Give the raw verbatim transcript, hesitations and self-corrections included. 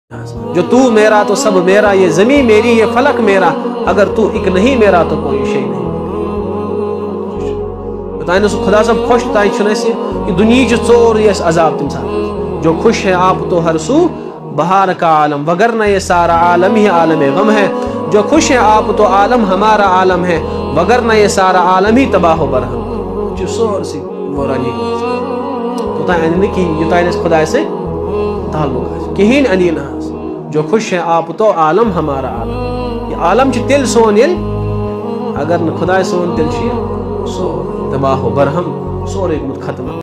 जो तू मेरा तो सब मेरा, ये जमी मेरी ये फलक मेरा, अगर तू एक नहीं मेरा तो कोई शे नहीं। बताए खुदा सब खुश ताई कि दुनिया चोर ये अजाब तम साथ जो खुश है आप तो हर सू बहार का आलम, वगरना ये सारा आलम ही आलम गम है। जो खुश है आप तो आलम हमारा आलम है, वगरना ये सारा आलम ही तबाह बरहम। जो सोर सी वरानी तो ताई कि ये ताई खुदा से ताल्लुक कहीं अनी ना। जो खुश है आप तो आलम हमारा आलम, ये आलम तिल सोन ये अगर न खुदा सोन तिल सो तबाह बरहम सोर खत्म।